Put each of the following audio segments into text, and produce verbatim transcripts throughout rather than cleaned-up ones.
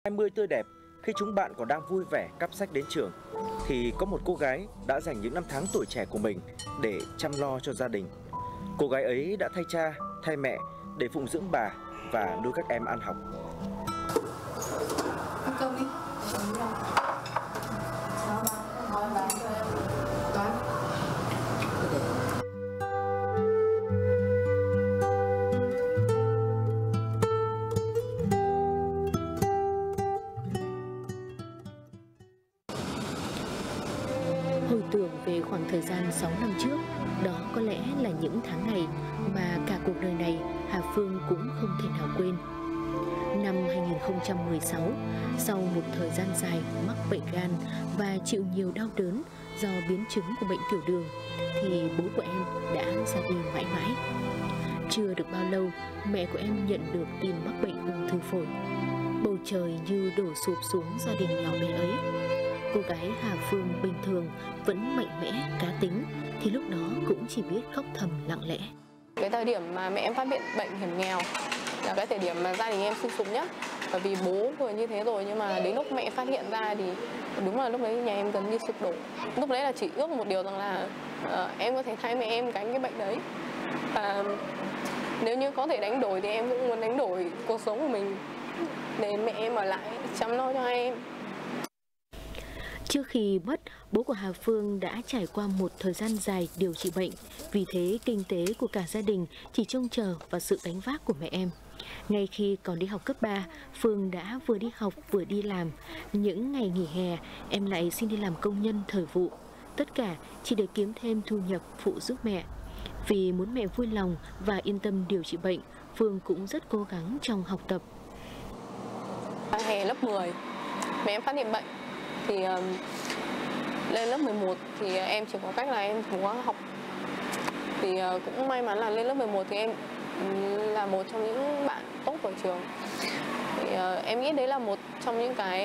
hai mươi tươi đẹp, khi chúng bạn còn đang vui vẻ cắp sách đến trường, thì có một cô gái đã dành những năm tháng tuổi trẻ của mình để chăm lo cho gia đình. Cô gái ấy đã thay cha, thay mẹ để phụng dưỡng bà và nuôi các em ăn học. Ăn cơm đi. Hồi tưởng về khoảng thời gian sáu năm trước, đó có lẽ là những tháng ngày mà cả cuộc đời này Hà Phương cũng không thể nào quên. Năm hai nghìn không trăm mười sáu, sau một thời gian dài mắc bệnh gan và chịu nhiều đau đớn do biến chứng của bệnh tiểu đường, thì bố của em đã ra đi mãi mãi. Chưa được bao lâu, mẹ của em nhận được tin mắc bệnh ung thư phổi. Bầu trời như đổ sụp xuống gia đình nhỏ bé ấy. Cô gái Hà Phương bình thường vẫn mạnh mẽ, cá tính, thì lúc đó cũng chỉ biết khóc thầm lặng lẽ. Cái thời điểm mà mẹ em phát hiện bệnh hiểm nghèo là cái thời điểm mà gia đình em sung sướng nhất. Bởi vì bố vừa như thế rồi, nhưng mà đến lúc mẹ phát hiện ra thì đúng là lúc đấy nhà em gần như sụp đổ. Lúc đấy là chỉ ước một điều rằng là uh, em có thể thay mẹ em gánh cái bệnh đấy. Và nếu như có thể đánh đổi thì em cũng muốn đánh đổi cuộc sống của mình để mẹ em ở lại chăm lo cho em. Trước khi mất, bố của Hà Phương đã trải qua một thời gian dài điều trị bệnh. Vì thế, kinh tế của cả gia đình chỉ trông chờ vào sự gánh vác của mẹ em. Ngay khi còn đi học cấp ba, Phương đã vừa đi học vừa đi làm. Những ngày nghỉ hè, em lại xin đi làm công nhân thời vụ. Tất cả chỉ để kiếm thêm thu nhập phụ giúp mẹ. Vì muốn mẹ vui lòng và yên tâm điều trị bệnh, Phương cũng rất cố gắng trong học tập. Hè lớp mười, mẹ em phát hiện bệnh. Thì um, lên lớp mười một thì em chỉ có cách là em cố học. Thì uh, cũng may mắn là lên lớp mười một thì em um, là một trong những bạn tốt của trường. Thì uh, em nghĩ đấy là một trong những cái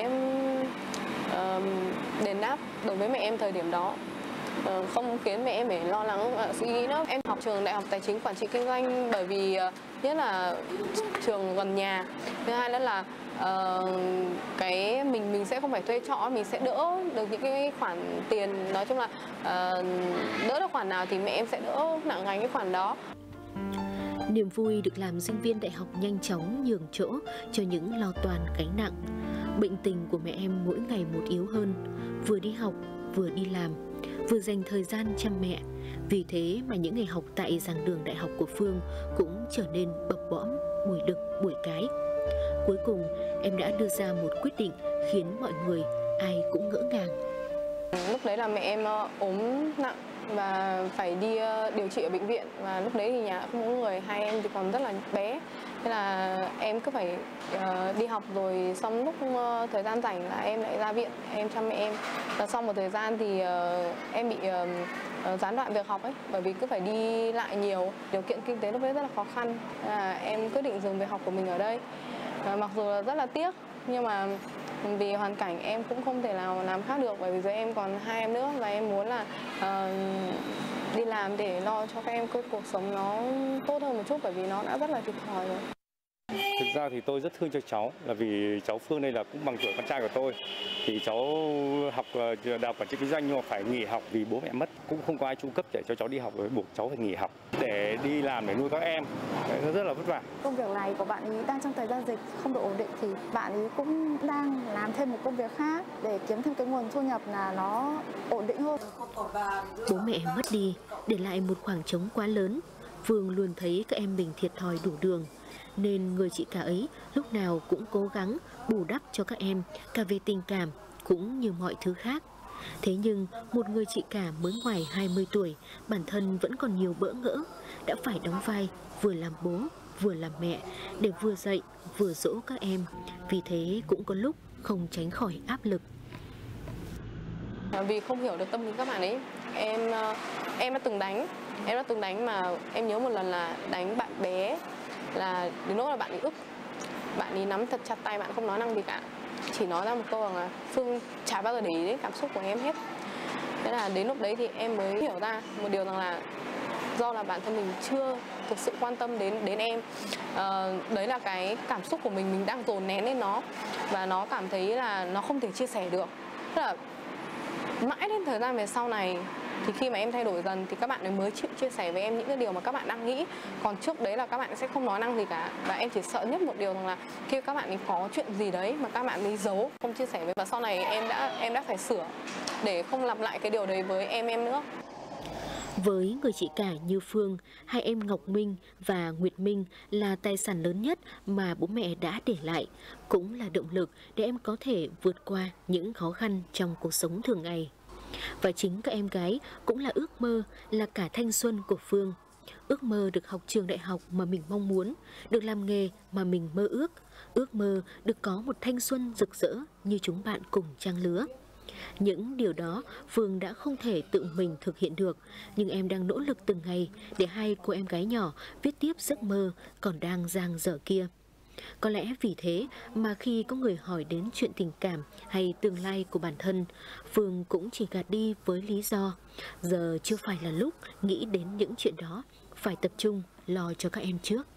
um, đền đáp đối với mẹ em thời điểm đó. Uh, không khiến mẹ em phải lo lắng và suy nghĩ nữa. Em học trường Đại học Tài chính Quản trị Kinh doanh bởi vì uh, nhất là trường gần nhà. Thứ hai nữa là Uh, cái mình mình sẽ không phải thuê trọ, mình sẽ đỡ được những cái khoản tiền, nói chung là uh, đỡ được khoản nào thì mẹ em sẽ đỡ nặng gánh cái khoản đó. Niềm vui được làm sinh viên đại học nhanh chóng nhường chỗ cho những lo toan gánh nặng. Bệnh tình của mẹ em mỗi ngày một yếu hơn, vừa đi học vừa đi làm, vừa dành thời gian chăm mẹ. Vì thế mà những ngày học tại giảng đường đại học của Phương cũng trở nên bập bõm, buổi đực buổi cái. Cuối cùng, em đã đưa ra một quyết định khiến mọi người ai cũng ngỡ ngàng. Lúc đấy là mẹ em ốm nặng và phải đi điều trị ở bệnh viện. Và lúc đấy thì nhà không có người, hai em thì còn rất là bé. Thế là em cứ phải đi học, rồi xong lúc thời gian rảnh là em lại ra viện, em chăm mẹ em. Và sau một thời gian thì em bị gián đoạn việc học ấy, bởi vì cứ phải đi lại nhiều. Điều kiện kinh tế lúc đấy rất là khó khăn. Thế là em quyết định dừng việc học của mình ở đây. À, mặc dù là rất là tiếc, nhưng mà vì hoàn cảnh em cũng không thể nào làm khác được, bởi vì giờ em còn hai em nữa và em muốn là uh, đi làm để lo cho các em cái cuộc sống nó tốt hơn một chút, bởi vì nó đã rất là thiệt thòi rồi. Thực ra thì tôi rất thương cho cháu, là vì cháu Phương đây là cũng bằng tuổi con trai của tôi. Thì cháu học Đại học Quản trị Kinh doanh nhưng mà phải nghỉ học vì bố mẹ mất, cũng không có ai chu cấp để cho cháu đi học, với buộc cháu phải nghỉ học để đi làm để nuôi các em. Nó rất là vất vả. Công việc này của bạn ấy đang trong thời gian dịch không được ổn định thì bạn ấy cũng đang làm thêm một công việc khác để kiếm thêm cái nguồn thu nhập là nó ổn định hơn. Bố mẹ mất đi, để lại một khoảng trống quá lớn. Phương luôn thấy các em mình thiệt thòi đủ đường, nên người chị cả ấy lúc nào cũng cố gắng bù đắp cho các em, cả về tình cảm cũng như mọi thứ khác. Thế nhưng một người chị cả mới ngoài hai mươi tuổi, bản thân vẫn còn nhiều bỡ ngỡ, đã phải đóng vai vừa làm bố vừa làm mẹ để vừa dạy vừa dỗ các em. Vì thế cũng có lúc không tránh khỏi áp lực. Vì không hiểu được tâm lý các bạn ấy, em em đã từng đánh, em đã từng đánh mà em nhớ một lần là đánh bạn bé, là đến lúc là bạn ấy ức, bạn ấy nắm thật chặt tay, bạn không nói năng gì cả, chỉ nói ra một câu rằng là Phương chả bao giờ để ý đến cảm xúc của em hết. Thế là đến lúc đấy thì em mới hiểu ra một điều rằng là do là bản thân mình chưa thực sự quan tâm đến đến em. À, đấy là cái cảm xúc của mình mình đang dồn nén lên nó, và nó cảm thấy là nó không thể chia sẻ được. Tức là mãi đến thời gian về sau này thì khi mà em thay đổi dần thì các bạn ấy mới chịu chia sẻ với em những cái điều mà các bạn đang nghĩ. Còn trước đấy là các bạn sẽ không nói năng gì cả. Và em chỉ sợ nhất một điều rằng là khi các bạn ấy có chuyện gì đấy mà các bạn ấy giấu, không chia sẻ với. Và sau này em đã em đã phải sửa để không lặp lại cái điều đấy với em em nữa. Với người chị cả như Phương, hai em Ngọc Minh và Nguyệt Minh là tài sản lớn nhất mà bố mẹ đã để lại, cũng là động lực để em có thể vượt qua những khó khăn trong cuộc sống thường ngày. Và chính các em gái cũng là ước mơ, là cả thanh xuân của Phương. Ước mơ được học trường đại học mà mình mong muốn, được làm nghề mà mình mơ ước, ước mơ được có một thanh xuân rực rỡ như chúng bạn cùng trang lứa. Những điều đó Phương đã không thể tự mình thực hiện được, nhưng em đang nỗ lực từng ngày để hai cô em gái nhỏ viết tiếp giấc mơ còn đang dang dở kia. Có lẽ vì thế mà khi có người hỏi đến chuyện tình cảm hay tương lai của bản thân, Phương cũng chỉ gạt đi với lý do giờ chưa phải là lúc nghĩ đến những chuyện đó, phải tập trung lo cho các em trước.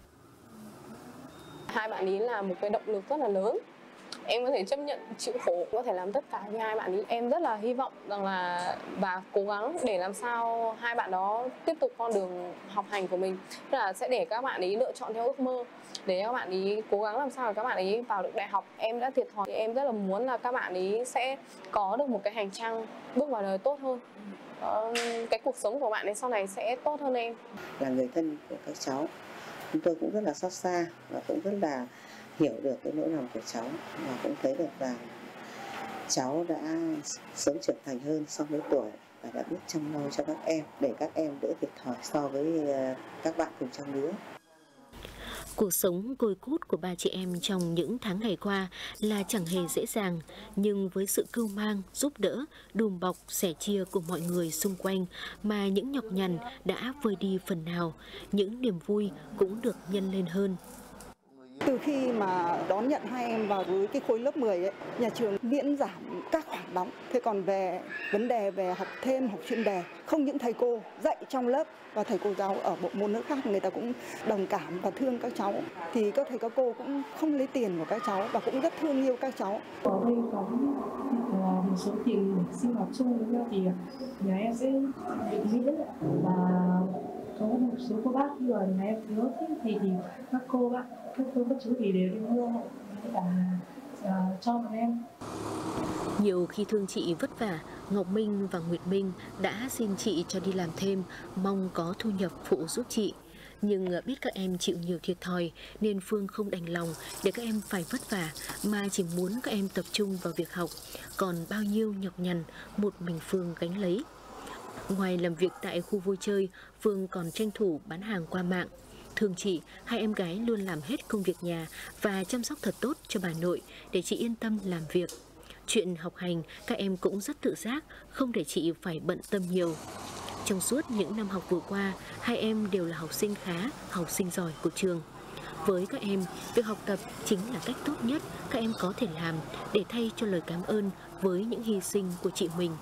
Hai bạn ý là một cái động lực rất là lớn. Em có thể chấp nhận chịu khổ, có thể làm tất cả với hai bạn ý. Em rất là hy vọng rằng là và cố gắng để làm sao hai bạn đó tiếp tục con đường học hành của mình. Tức là sẽ để các bạn ý lựa chọn theo ước mơ, để các bạn ý cố gắng làm sao để các bạn ý vào được đại học. Em đã thiệt thòi, em rất là muốn là các bạn ý sẽ có được một cái hành trang bước vào đời tốt hơn. Ờ, cái cuộc sống của bạn ấy sau này sẽ tốt hơn em. Là người thân của các cháu, chúng tôi cũng rất là xót xa và cũng rất là hiểu được cái nỗi lòng của cháu, và cũng thấy được rằng cháu đã sớm trưởng thành hơn so với tuổi và đã biết chăm lo cho các em để các em đỡ thiệt thòi so với các bạn cùng trang lứa. Cuộc sống côi cút của ba chị em trong những tháng ngày qua là chẳng hề dễ dàng, nhưng với sự cưu mang, giúp đỡ, đùm bọc, sẻ chia của mọi người xung quanh mà những nhọc nhằn đã vơi đi phần nào, những niềm vui cũng được nhân lên hơn. Từ khi mà đón nhận hai em vào với cái khối lớp mười ấy, nhà trường miễn giảm các khoản đóng. Thế còn về vấn đề về học thêm, học chuyên đề, không những thầy cô dạy trong lớp và thầy cô giáo ở bộ môn nước khác người ta cũng đồng cảm và thương các cháu. Thì các thầy các cô cũng không lấy tiền của các cháu và cũng rất thương yêu các cháu. Ở đây có một số tiền để sinh hoạt chung với nhau thì nhà em sẽ định nghĩa và có một số cô bác khi mà nhà em thiếu thì thì các cô bác các cô các chú thì đều đi mua và uh, cho bọn em. Nhiều khi thương chị vất vả, Ngọc Minh và Nguyệt Minh đã xin chị cho đi làm thêm, mong có thu nhập phụ giúp chị. Nhưng biết các em chịu nhiều thiệt thòi nên Phương không đành lòng để các em phải vất vả, mà chỉ muốn các em tập trung vào việc học. Còn bao nhiêu nhọc nhằn một mình Phương gánh lấy. Ngoài làm việc tại khu vui chơi, Phương còn tranh thủ bán hàng qua mạng. Thương chị, hai em gái luôn làm hết công việc nhà và chăm sóc thật tốt cho bà nội để chị yên tâm làm việc. Chuyện học hành, các em cũng rất tự giác, không để chị phải bận tâm nhiều. Trong suốt những năm học vừa qua, hai em đều là học sinh khá, học sinh giỏi của trường. Với các em, việc học tập chính là cách tốt nhất các em có thể làm để thay cho lời cảm ơn với những hy sinh của chị mình.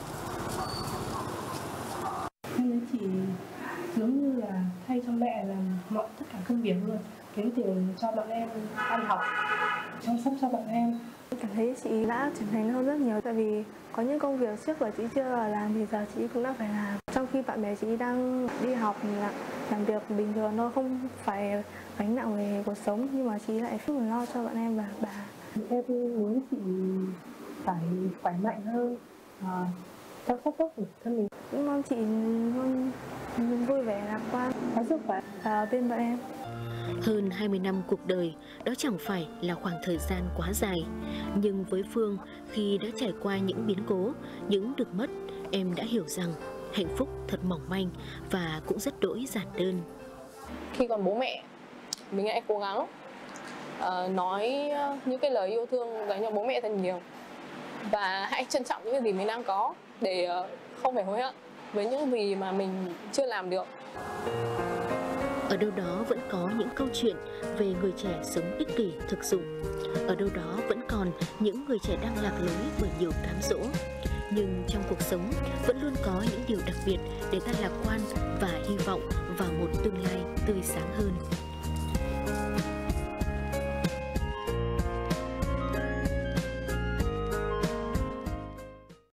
Em chỉ giống như là thay cho mẹ làm mọi tất cả công việc luôn, kiếm tiền cho bọn em ăn học, chăm sóc cho bọn em. Cảm thấy chị đã trưởng thành hơn rất nhiều, tại vì có những công việc trước là chị chưa làm thì giờ chị cũng đã phải làm. Trong khi bạn bè chị đang đi học là làm việc bình thường thôi, không phải gánh nặng về cuộc sống, nhưng mà chị lại rất lo cho bọn em và bà. Em muốn chị phải khỏe mạnh hơn, à, chăm sóc tốt của thân mình. Cũng mong chị luôn vui vẻ, lạc quan, có sức khỏe ở bên bọn em. Hơn hai mươi năm cuộc đời, đó chẳng phải là khoảng thời gian quá dài. Nhưng với Phương, khi đã trải qua những biến cố, những được mất, em đã hiểu rằng hạnh phúc thật mỏng manh và cũng rất đỗi giản đơn. Khi còn bố mẹ, mình hãy cố gắng uh, nói những cái lời yêu thương dành cho bố mẹ thật nhiều. Và hãy trân trọng những cái gì mình đang có để uh, không phải hối hận với những gì mà mình chưa làm được. Ở đâu đó vẫn có những câu chuyện về người trẻ sống ích kỷ thực dụng. Ở đâu đó vẫn còn những người trẻ đang lạc lối bởi nhiều cám dỗ. Nhưng trong cuộc sống vẫn luôn có những điều đặc biệt để ta lạc quan và hy vọng vào một tương lai tươi sáng hơn.